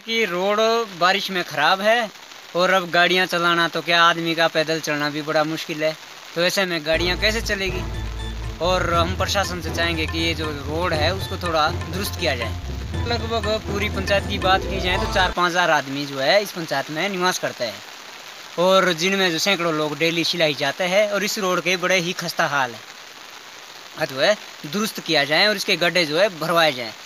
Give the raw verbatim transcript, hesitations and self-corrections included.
कि रोड बारिश में ख़राब है और अब गाड़ियां चलाना तो क्या, आदमी का पैदल चलना भी बड़ा मुश्किल है। तो ऐसे में गाड़ियां कैसे चलेगी। और हम प्रशासन से चाहेंगे कि ये जो रोड है उसको थोड़ा दुरुस्त किया जाए। लगभग पूरी पंचायत की बात की जाए तो चार पाँच हज़ार आदमी जो है इस पंचायत में निवास करते हैं और जिनमें जो सैकड़ों लोग डेली सिलाई जाते हैं और इस रोड के बड़े ही खस्ता हाल है। जो है दुरुस्त किया जाए और इसके गड्ढे जो है भरवाए जाएँ।